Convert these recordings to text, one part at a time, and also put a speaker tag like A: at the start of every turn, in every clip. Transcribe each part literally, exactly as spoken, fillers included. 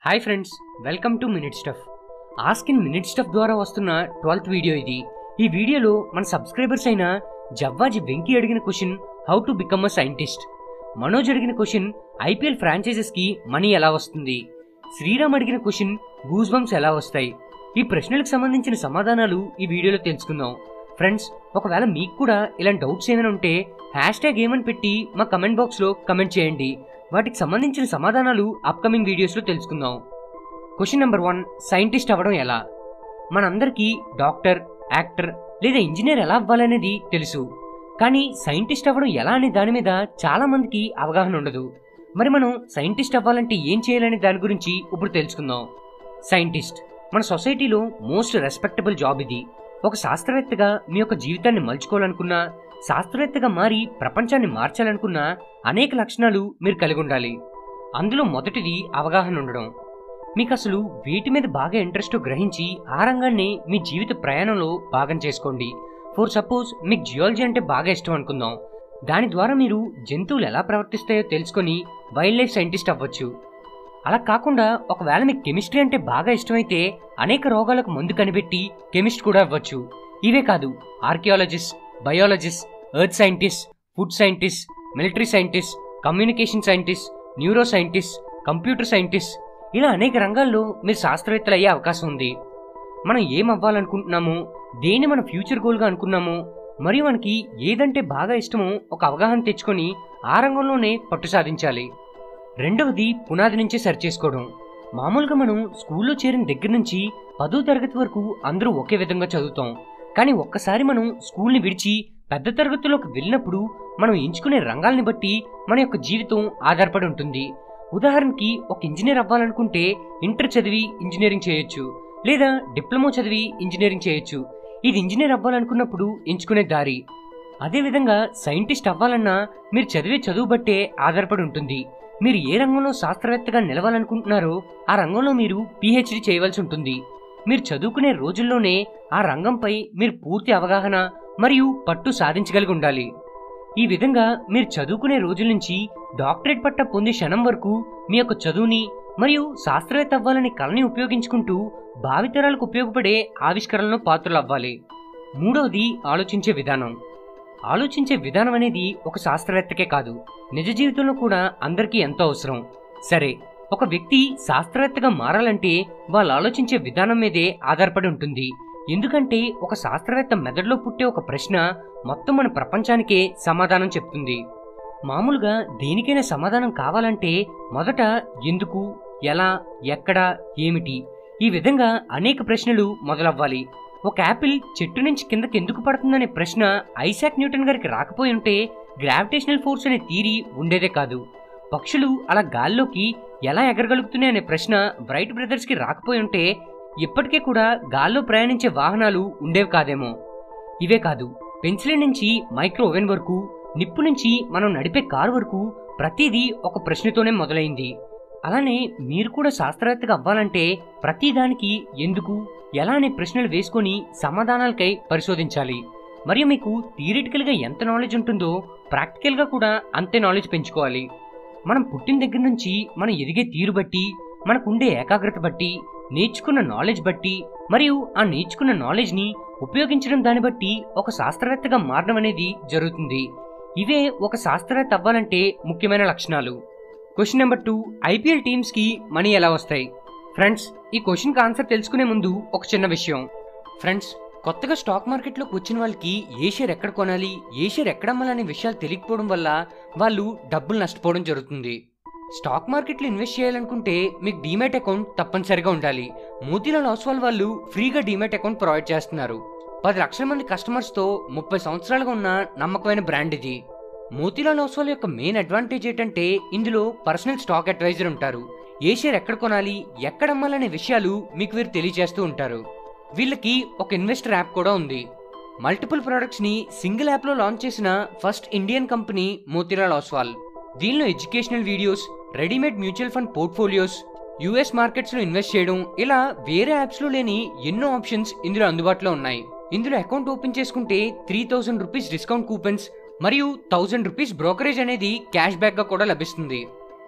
A: Hi friends, welcome to minute stuff. Ask in minute stuff ద్వారా వస్తున్న twelfth video ఇది. ఈ వీడియోలో మన సబ్స్క్రైబర్స్ అయిన జవ్వాజి వెంకీ అడిగిన question how to become a scientist, Manoj అడిగిన క్వశ్చన్ ఐపీఎల్ ఫ్రాంచైజెస్ కి మనీ ఎలా వస్తుంది, శ్రీరామ్ అడిగిన క్వశ్చన్ గూస్ బంప్స్ ఎలా వస్తాయి. ఈ ప్రశ్నలకు సంబంధించిన సమాధానాలు ఈ వీడియోలో తెలుసుకుందాం. ఫ్రెండ్స్, ఒకవేళ మీకు కూడా ఇలాంటి డౌట్స్ ఏమైనా ఉంటే హ్యాష్ ట్యాగ్ ఏమని పెట్టి మా కమెంట్ బాక్స్లో కమెంట్ చేయండి. వాటికి సంబంధించిన సమాధానాలు అప్కమింగ్ వీడియోస్లో తెలుసుకుందాం. క్వశ్చన్ నెంబర్ వన్, సైంటిస్ట్ అవ్వడం ఎలా? మనందరికీ డాక్టర్, యాక్టర్ లేదా ఇంజనీర్ ఎలా అవ్వాలనేది తెలుసు, కానీ సైంటిస్ట్ అవ్వడం ఎలా అనే దాని మీద చాలా మందికి అవగాహన ఉండదు. మరి మనం సైంటిస్ట్ అవ్వాలంటే ఏం చేయాలనే దాని గురించి ఇప్పుడు తెలుసుకుందాం. సైంటిస్ట్ మన సొసైటీలో మోస్ట్ రెస్పెక్టబుల్ జాబ్ ఇది. ఒక శాస్త్రవేత్తగా మీ యొక్క జీవితాన్ని మలుచుకోవాలనుకున్నా, శాస్త్రవేత్తగా మారి ప్రపంచాన్ని మార్చాలనుకున్నా అనేక లక్షణాలు మీరు కలిగి ఉండాలి. అందులో మొదటిది అవగాహన ఉండడం. మీకు అసలు వీటి మీద బాగా ఇంట్రెస్ట్ గ్రహించి ఆ రంగాన్ని మీ జీవిత ప్రయాణంలో భాగం చేసుకోండి. ఫర్ సపోజ్ మీకు జియాలజీ అంటే బాగా ఇష్టం అనుకుందాం. దాని ద్వారా మీరు జంతువులు ఎలా ప్రవర్తిస్తాయో తెలుసుకొని వైల్డ్ లైఫ్ సైంటిస్ట్ అవ్వచ్చు. అలా కాకుండా ఒకవేళ మీకు కెమిస్ట్రీ అంటే బాగా ఇష్టమైతే అనేక రోగాలకు మందు కనిపెట్టి కెమిస్ట్ కూడా అవ్వచ్చు. ఇవే కాదు, archaeologist, biologist, earth scientist, food scientist, military scientist, communication scientist, neuro scientist, computer scientist, ఇలా అనేక రంగాల్లో మీరు శాస్త్రవేత్తలు అయ్యే అవకాశం ఉంది. మనం ఏం అవ్వాలనుకుంటున్నామో, దేన్ని మన ఫ్యూచర్ గోల్గా అనుకున్నామో, మరియు మనకి ఏదంటే బాగా ఇష్టమో ఒక అవగాహన తెచ్చుకొని ఆ రంగంలోనే పట్టు సాధించాలి. రెండవది పునాది నుంచే సరి చేసుకోవడం. మామూలుగా మనం స్కూల్లో చేరిన దగ్గర నుంచి పదో తరగతి వరకు అందరూ ఒకే విధంగా చదువుతాం. కానీ ఒక్కసారి మనం స్కూల్ని విడిచి పెద్ద తరగతిలోకి వెళ్ళినప్పుడు మనం ఎంచుకునే రంగాల్ని బట్టి మన యొక్క జీవితం ఆధారపడి ఉంటుంది. ఉదాహరణకి ఒక ఇంజనీర్ అవ్వాలనుకుంటే ఇంటర్ చదివి ఇంజనీరింగ్ చేయొచ్చు, లేదా డిప్లొమా చదివి ఇంజనీరింగ్ చేయొచ్చు. ఇది ఇంజనీర్ అవ్వాలనుకున్నప్పుడు ఎంచుకునే దారి. అదేవిధంగా సైంటిస్ట్ అవ్వాలన్నా మీరు చదివే చదువు బట్టే ఆధారపడి ఉంటుంది. మీరు ఏ రంగంలో శాస్త్రవేత్తగా నిలవాలనుకుంటున్నారో ఆ రంగంలో మీరు పీహెచ్డీ చేయవలసి ఉంటుంది. మీరు చదువుకునే రోజుల్లోనే ఆ రంగంపై మీరు పూర్తి అవగాహన మరియు పట్టు సాధించగలిగి ఉండాలి. ఈ విధంగా మీరు చదువుకునే రోజుల నుంచి డాక్టరేట్ పట్ట పొందే క్షణం వరకు మీ యొక్క చదువుని మరియు శాస్త్రవేత్త అవ్వాలని కళని ఉపయోగించుకుంటూ భావితరాలకు ఉపయోగపడే ఆవిష్కరణలో పాత్రలు అవ్వాలి. మూడవది ఆలోచించే విధానం. ఆలోచించే విధానం అనేది ఒక శాస్త్రవేత్తకే కాదు, నిజ జీవితంలో కూడా అందరికీ ఎంతో అవసరం. సరే, ఒక వ్యక్తి శాస్త్రవేత్తగా మారాలంటే వాళ్ళు ఆలోచించే విధానం మీదే ఆధారపడి ఉంటుంది. ఎందుకంటే ఒక శాస్త్రవేత్త మెదడులో పుట్టే ఒక ప్రశ్న మొత్తం మన ప్రపంచానికే సమాధానం చెప్తుంది. మామూలుగా దేనికైనా సమాధానం కావాలంటే మొదట ఎందుకు, ఎలా, ఎక్కడ, ఏమిటి, ఈ విధంగా అనేక ప్రశ్నలు మొదలవ్వాలి. ఒక యాపిల్ చెట్టు నుంచి కిందకి ఎందుకు పడుతుందనే ప్రశ్న ఐసాక్ న్యూటన్ గారికి రాకపోయి ఉంటే గ్రావిటేషనల్ ఫోర్స్ అనే థియరీ ఉండేదే కాదు. పక్షులు అలా గాల్లోకి ఎలా ఎగరగలుగుతున్నాయి అనే ప్రశ్న బ్రైట్ బ్రదర్స్ కి రాకపోయి ఉంటే ఇప్పటికే కూడా గాల్లో ప్రయాణించే వాహనాలు ఉండేవి కాదేమో. ఇవే కాదు, పెన్సిల్ నుంచి మైక్రో ఓవెన్ వరకు, నిప్పు నుంచి మనం నడిపే కారు వరకు ప్రతిదీ ఒక ప్రశ్నతోనే మొదలైంది. అలానే మీరు కూడా శాస్త్రవేత్తగా అవ్వాలంటే ప్రతి దానికి ఎందుకు, ఎలా అనే ప్రశ్నలు వేసుకొని సమాధానాలకై పరిశోధించాలి. మరియు మీకు థియరిటికల్గా ఎంత నాలెడ్జ్ ఉంటుందో ప్రాక్టికల్గా కూడా అంతే నాలెడ్జ్ పెంచుకోవాలి. మనం పుట్టిన దగ్గర నుంచి మనం ఎదిగే తీరు బట్టి, మనకుండే ఏకాగ్రత బట్టి, నేర్చుకున్న నాలెడ్జ్ బట్టి, మరియు ఆ నేర్చుకున్న నాలెడ్జ్ని ఉపయోగించడం దాన్ని బట్టి ఒక శాస్త్రవేత్తగా మారడం అనేది జరుగుతుంది. ఇవే ఒక శాస్త్రవేత్త అవ్వాలంటే ముఖ్యమైన లక్షణాలు. Question number two, IPL teams కి మనీ ఎలా వస్తాయి? ఫ్రెండ్స్, ఈ క్వశ్చన్కి ఆన్సర్ తెలుసుకునే ముందు ఒక చిన్న విషయం. ఫ్రెండ్స్, కొత్తగా స్టాక్ మార్కెట్లోకి వచ్చిన వాళ్ళకి ఏ షేర్ ఎక్కడ కొనాలి, ఏ షేర్ ఎక్కడ అమ్మాలనే విషయాలు తెలియకపోవడం వల్ల వాళ్ళు డబ్బులు నష్టపోవడం జరుగుతుంది. స్టాక్ మార్కెట్లో ఇన్వెస్ట్ చేయాలనుకుంటే మీకు డీమ్యాట్ అకౌంట్ తప్పనిసరిగా ఉండాలి. మోతీలాల్ ఓస్వాల్ వాళ్ళు ఫ్రీగా డీమ్యాట్ అకౌంట్ ప్రొవైడ్ చేస్తున్నారు. పది లక్షల మంది కస్టమర్స్తో ముప్పై సంవత్సరాలుగా ఉన్న నమ్మకమైన బ్రాండ్ ఇది. మోతీలాల్ ఓస్వాల్ యొక్క మెయిన్ అడ్వాంటేజ్ ఏంటంటే ఇందులో పర్సనల్ స్టాక్ అడ్వైజర్ ఉంటారు. ఏ షేర్ ఎక్కడ కొనాలి, ఎక్కడ అమ్మాలనే విషయాలు మీకు వీరు తెలియజేస్తూ ఉంటారు. వీళ్ళకి ఒక ఇన్వెస్టర్ యాప్ కూడా ఉంది. మల్టిపుల్ ప్రొడక్ట్స్ ని సింగిల్ యాప్ లో లాంచ్ చేసిన first Indian company Motilal Oswal. దీనిలో educational videos, readymade mutual fund portfolios, US markets లో ఇన్వెస్ట్ చేయడం, ఇలా వేరే యాప్స్ లో లేని ఎన్నో ఆప్షన్స్ ఇందులో అందుబాటులో ఉన్నాయి. ఇందులో అకౌంట్ ఓపెన్ చేసుకుంటే three thousand rupees discount coupons మరియు థౌసండ్ రూపీస్ బ్రోకరేజ్ అనేది క్యాష్ బ్యాక్ గా కూడా లభిస్తుంది.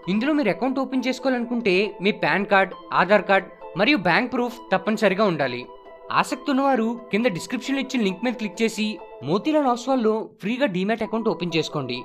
A: ఇందులో మీరు అకౌంట్ ఓపెన్ చేసుకోవాలనుకుంటే మీ పాన్ కార్డ్, ఆధార్ కార్డ్ మరియు బ్యాంక్ ప్రూఫ్ తప్పనిసరిగా ఉండాలి. ఆసక్తి ఉన్నవారు కింద డిస్క్రిప్షన్లో ఇచ్చిన లింక్ మీద క్లిక్ చేసి మోతీలాల్ ఓస్వాల్లో ఫ్రీగా డీమ్యాట్ అకౌంట్ ఓపెన్ చేసుకోండి.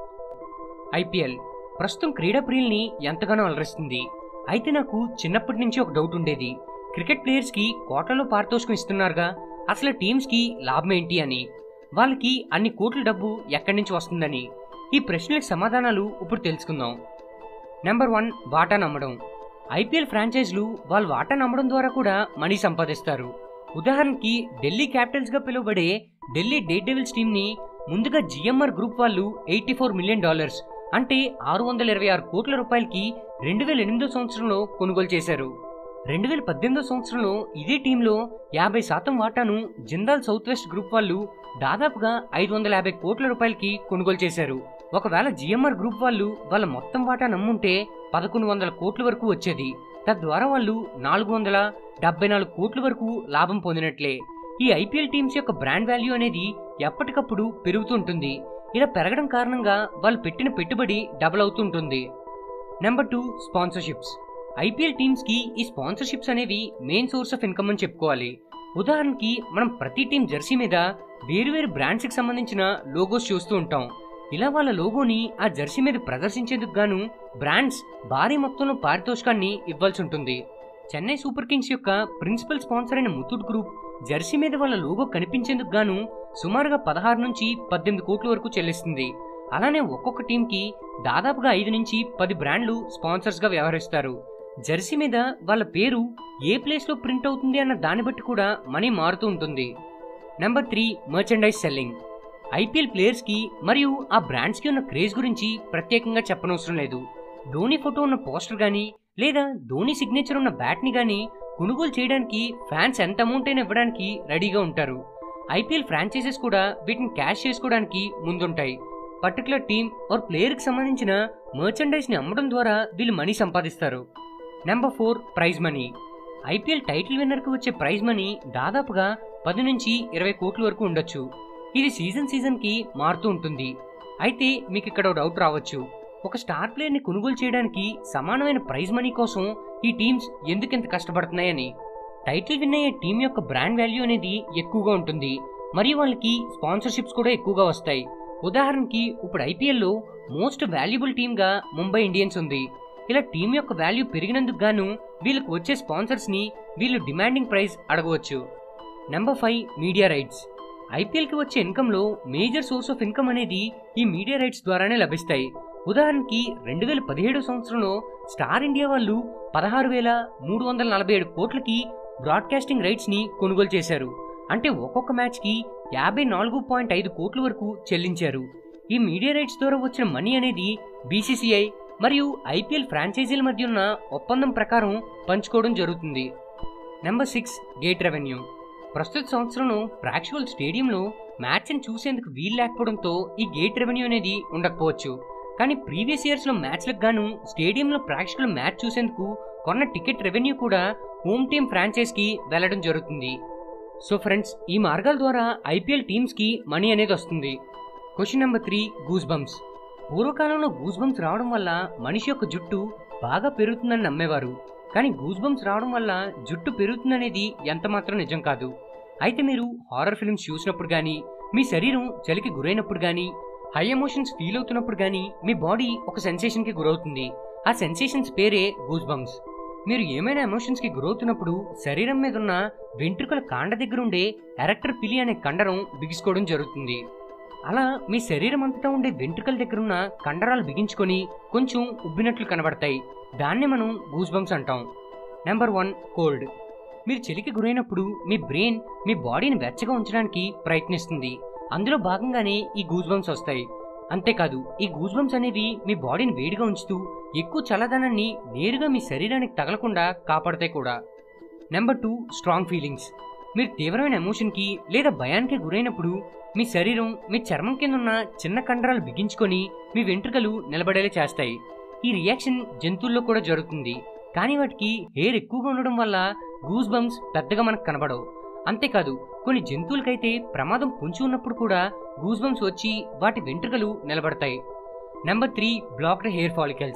A: ఐపీఎల్ ప్రస్తుతం క్రీడా ప్రియుల్ని ఎంతగానో అలరిస్తుంది. అయితే నాకు చిన్నప్పటి నుంచి ఒక డౌట్ ఉండేది. క్రికెట్ ప్లేయర్స్కి కోట్లలో పారితోషికం ఇస్తున్నారుగా, అసలు టీమ్స్కి లాభం ఏంటి అని, వాళ్ళకి అన్ని కోట్ల డబ్బు ఎక్కడి నుంచి వస్తుందని. ఈ ప్రశ్నలకు సమాధానాలు ఇప్పుడు తెలుసుకుందాం. నెంబర్ వన్, వాటా నమ్మడం. ఐపీఎల్ ఫ్రాంచైజీలు వాళ్ళ వాటా నమ్మడం ద్వారా కూడా మనీ సంపాదిస్తారు. ఉదాహరణకి ఢిల్లీ క్యాపిటల్స్గా పిలువబడే ఢిల్లీ డేర్ డెవిల్స్ టీంని ముందుగా జిఎంఆర్ గ్రూప్ వాళ్ళు ఎయిటీ ఫోర్ మిలియన్ డాలర్స్ అంటే ఆరు వందల ఇరవై ఆరు కోట్ల రూపాయలకి రెండు వేల ఎనిమిదో సంవత్సరంలో కొనుగోలు చేశారు. రెండు వేల పద్దెనిమిదో సంవత్సరంలో ఇదే టీంలో యాభై శాతం వాటాను జిందాల్ సౌత్ వెస్ట్ గ్రూప్ వాళ్ళు దాదాపుగా ఐదు వందల యాభై కోట్ల రూపాయలకి కొనుగోలు చేశారు. ఒకవేళ జిఎంఆర్ గ్రూప్ వాళ్ళు వాళ్ళ మొత్తం వాటా నమ్ముంటే పదకొండు వందల కోట్ల వరకు వచ్చేది. తద్వారా వాళ్ళు నాలుగు వందల డెబ్బై నాలుగు కోట్ల వరకు లాభం పొందినట్లే. ఈ ఐపీఎల్ టీమ్స్ యొక్క బ్రాండ్ వాల్యూ అనేది ఎప్పటికప్పుడు పెరుగుతుంటుంది. ఇలా పెరగడం కారణంగా వాళ్ళు పెట్టిన పెట్టుబడి డబుల్ అవుతుంటుంది. Number two, sponsorships. IPL teams కి ఈ స్పాన్సర్షిప్స్ అనేవి మెయిన్ సోర్స్ ఆఫ్ ఇన్కమ్ అని చెప్పుకోవాలి. ఉదాహరణకి మనం ప్రతి టీం జెర్సీ మీద వేరు వేరు బ్రాండ్స్ కి సంబంధించిన లోగోస్ చూస్తూ ఉంటాం. ఇలా వాళ్ళ లోగోని ఆ జెర్సీ మీద ప్రదర్శించేందుకు గాను బ్రాండ్స్ భారీ మొత్తంలో పారితోషికాన్ని ఇవ్వాల్సి ఉంటుంది. చెన్నై సూపర్ కింగ్స్ యొక్క ప్రిన్సిపల్ స్పాన్సర్ అయిన ముతూట్ గ్రూప్ జెర్సీ మీద వాళ్ళ లోగో కనిపించేందుకు గాను సుమారుగా పదహారు నుంచి పద్దెనిమిది కోట్ల వరకు చెల్లిస్తుంది. అలానే ఒక్కొక్క టీంకి దాదాపుగా ఐదు నుంచి పది బ్రాండ్లు స్పాన్సర్స్ గా వ్యవహరిస్తారు. జెర్సీ మీద వాళ్ళ పేరు ఏ ప్లేస్ లో ప్రింట్ అవుతుంది అన్న దాన్ని బట్టి కూడా మనీ మారుతూ ఉంటుంది. Number three, merchandise selling. IPL players కి మరియు ఆ బ్రాండ్స్ కి ఉన్న క్రేజ్ గురించి ప్రత్యేకంగా చెప్పనవసరం లేదు. ధోని ఫోటో ఉన్న పోస్టర్ గానీ లేదా ధోని సిగ్నేచర్ ఉన్న బ్యాట్ ని గానీ కొనుగోలు చేయడానికి ఫ్యాన్స్ ఎంత అమౌంట్ అయినా ఇవ్వడానికి రెడీగా ఉంటారు. ఐపీఎల్ ఫ్రాంచైజెస్ కూడా వీటిని క్యాష్ చేసుకోవడానికి ముందుంటాయి. పర్టికులర్ టీమ్ ఆర్ ప్లేయర్ కి సంబంధించిన మర్చెండైజ్ ని అమ్మడం ద్వారా వీళ్ళు మనీ సంపాదిస్తారు. Number four, prize money. IPL title winner కి వచ్చే ప్రైజ్ మనీ దాదాపుగా పది నుంచి ఇరవై కోట్ల వరకు ఉండొచ్చు. ఇది సీజన్ సీజన్ కి మారుతూ ఉంటుంది. అయితే మీకు ఇక్కడ డౌట్ రావచ్చు, ఒక స్టార్ ప్లేయర్ ని కొనుగోలు చేయడానికి సమానమైన ప్రైజ్ మనీ కోసం ఈ టీమ్స్ ఎందుకెంత కష్టపడుతున్నాయని. టైటిల్ విన్ అయ్యే టీం యొక్క బ్రాండ్ వాల్యూ అనేది ఎక్కువగా ఉంటుంది మరియు వాళ్ళకి స్పాన్సర్షిప్స్ కూడా ఎక్కువగా వస్తాయి. ఉదాహరణకి ఇప్పుడు ఐపీఎల్లో మోస్ట్ వాల్యుబుల్ టీమ్ గా ముంబై ఇండియన్స్ ఉంది. ఇలా టీం యొక్క వాల్యూ పెరిగినందుకు గాను వీళ్ళకు వచ్చే స్పాన్సర్స్ ని వీళ్ళు డిమాండింగ్ ప్రైస్ అడగవచ్చు. Number five, media rights. IPL కి వచ్చే ఇన్కమ్ లో మేజర్ సోర్స్ ఆఫ్ ఇన్కమ్ అనేది ఈ మీడియా రైట్స్ ద్వారానే లభిస్తాయి. ఉదాహరణకి రెండు వేల పదిహేడు సంవత్సరంలో స్టార్ ఇండియా వాళ్ళు పదహారు వేల మూడు వందల నలభై ఏడు కోట్లకి బ్రాడ్కాస్టింగ్ రైట్స్ ని కొనుగోలు చేశారు. అంటే ఒక్కొక్క మ్యాచ్ కి యాభై నాలుగు పాయింట్ ఐదు కోట్ల వరకు చెల్లించారు. ఈ మీడియా రైట్స్ ద్వారా వచ్చిన మనీ అనేది బీసీసీఐ మరియు ఐపీఎల్ ఫ్రాంచైజీల మధ్య ఉన్న ఒప్పందం ప్రకారం పంచుకోవడం జరుగుతుంది. Number six, gate revenue. ప్రస్తుత సంవత్సరంలో ప్రేక్షకులు స్టేడియంలో మ్యాచ్ని చూసేందుకు వీలు లేకపోవడంతో ఈ గేట్ రెవెన్యూ అనేది ఉండకపోవచ్చు. కానీ ప్రీవియస్ ఇయర్స్ లో మ్యాచ్లకు గాను స్టేడియంలో ప్రేక్షకులు మ్యాచ్ చూసేందుకు కొన్న టికెట్ రెవెన్యూ కూడా హోమ్ టీమ్ ఫ్రాంచైజ్ కి వెళ్లడం జరుగుతుంది. సో ఫ్రెండ్స్, ఈ మార్గాల ద్వారా ఐపీఎల్ టీమ్స్ కి మనీ అనేది వస్తుంది. Question number three, goosebumps. పూర్వకాలంలో గూస్ బంప్స్ రావడం వల్ల మనిషి యొక్క జుట్టు బాగా పెరుగుతుందని నమ్మేవారు. కానీ గూస్ బంప్స్ రావడం వల్ల జుట్టు పెరుగుతుందనేది ఎంత మాత్రం నిజం కాదు. అయితే మీరు హారర్ ఫిల్మ్స్ చూసినప్పుడు కానీ, మీ శరీరం చలికి గురైనప్పుడు కానీ, హై ఎమోషన్స్ ఫీల్ అవుతున్నప్పుడు కానీ మీ బాడీ ఒక సెన్సేషన్ కి గురవుతుంది. ఆ సెన్సేషన్స్ పేరే గూస్ బంప్స్. మీరు ఏమైనా ఎమోషన్స్ కి గురవుతున్నప్పుడు శరీరం మీద ఉన్న వెంట్రుకల కాండ దగ్గర ఉండే ఎరెక్టర్ పిలి అనే కండరం బిగుసుకోవడం జరుగుతుంది. అలా మీ శరీరం అంతటా ఉండే వెంట్రుకల దగ్గర ఉన్న కండరాలు బిగించుకొని కొంచెం ఉబ్బినట్లు కనబడతాయి. దాన్నే మనం గూస్ బంప్స్ అంటాం. Number one, cold. మీరు చలికి గురైనప్పుడు మీ బ్రెయిన్ మీ బాడీని వెచ్చగా ఉంచడానికి ప్రయత్నిస్తుంది. అందులో భాగంగానే ఈ గూస్ బంప్స్ వస్తాయి. అంతేకాదు, ఈ గూస్ బంప్స్ అనేవి మీ బాడీని వేడిగా ఉంచుతూ ఎక్కువ చల్లదనాన్ని నేరుగా మీ శరీరానికి తగలకుండా కాపాడతాయి కూడా. Number two, strong feelings. మీరు తీవ్రమైన ఎమోషన్కి లేదా భయానికి గురైనప్పుడు మీ శరీరం మీ చర్మం కింద ఉన్న చిన్న కండరాలు బిగించుకొని మీ వెంట్రుకలు నిలబడేలా చేస్తాయి. ఈ రియాక్షన్ జంతువుల్లో కూడా జరుగుతుంది. కానీ వాటికి హెయిర్ ఎక్కువగా ఉండడం వల్ల గూస్ బంప్స్ పెద్దగా మనకు కనబడవు. అంతేకాదు, కొన్ని జంతువులకైతే ప్రమాదం పొంచి ఉన్నప్పుడు కూడా గూస్ బంప్స్ వచ్చి వాటి వెంట్రుకలు నిలబడతాయి. Number three, blocked hair follicles.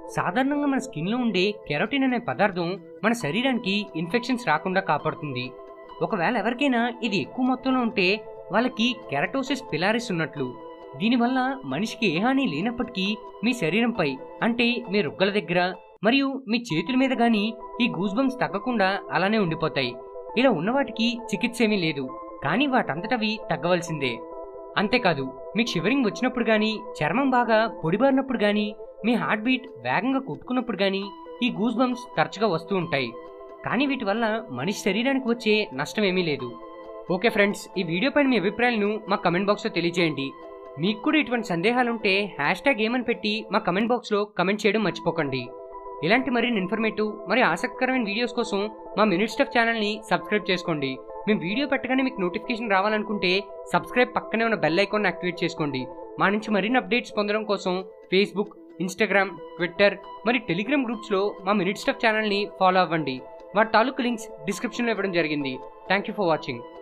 A: సాధారణంగా మన స్కిన్లో ఉండే కెరోటిన్ అనే పదార్థం మన శరీరానికి ఇన్ఫెక్షన్స్ రాకుండా కాపాడుతుంది. ఒకవేళ ఎవరికైనా ఇది ఎక్కువ మొత్తంలో ఉంటే వాళ్ళకి కెరటోసిస్ పిలారిస్ ఉన్నట్లు. దీనివల్ల మనిషికి ఏ హాని లేనప్పటికీ మీ శరీరంపై అంటే మీ రుగ్గల దగ్గర మరియు మీ చేతుల మీద గానీ ఈ గూస్ బంప్స్ తగ్గకుండా అలానే ఉండిపోతాయి. ఇలా ఉన్నవాటికి చికిత్స ఏమీ లేదు, కానీ వాటంతటవి తగ్గవలసిందే. అంతేకాదు, మీకు షివరింగ్ వచ్చినప్పుడు కానీ, చర్మం బాగా పొడిబారినప్పుడు కానీ, మీ హార్ట్ బీట్ వేగంగా కొట్టుకున్నప్పుడు కానీ ఈ గూస్ బంప్స్ తరచుగా వస్తూ ఉంటాయి. కానీ వీటి వల్ల మనిషి శరీరానికి వచ్చే నష్టం ఏమీ లేదు. ఓకే ఫ్రెండ్స్, ఈ వీడియో పైన మీ అభిప్రాయాలను మా కమెంట్ బాక్స్లో తెలియజేయండి. మీకు కూడా ఇటువంటి సందేహాలుంటే హ్యాష్ ట్యాగ్ ఏమని పెట్టి మా కమెంట్ బాక్స్లో కమెంట్ చేయడం మర్చిపోకండి. ఇలాంటి మరిన్ని ఇన్ఫర్మేటివ్ మరియు ఆసక్తికరమైన వీడియోస్ కోసం మా మినిట్ స్టఫ్ ఛానల్ని సబ్స్క్రైబ్ చేసుకోండి. మేము వీడియో పెట్టగానే మీకు నోటిఫికేషన్ రావాలనుకుంటే సబ్స్క్రైబ్ పక్కనే ఉన్న బెల్ ఐకాన్ యాక్టివేట్ చేసుకోండి. మా నుంచి మరిన్ని అప్డేట్స్ పొందడం కోసం ఫేస్బుక్, ఇన్స్టాగ్రామ్, ట్విట్టర్ మరియు టెలిగ్రామ్ గ్రూప్స్లో మా మినిట్ స్టఫ్ ఛానల్ని ఫాలో అవ్వండి. వాటి తాలూకు లింక్స్ డిస్క్రిప్షన్లో ఇవ్వడం జరిగింది. Thank you for watching.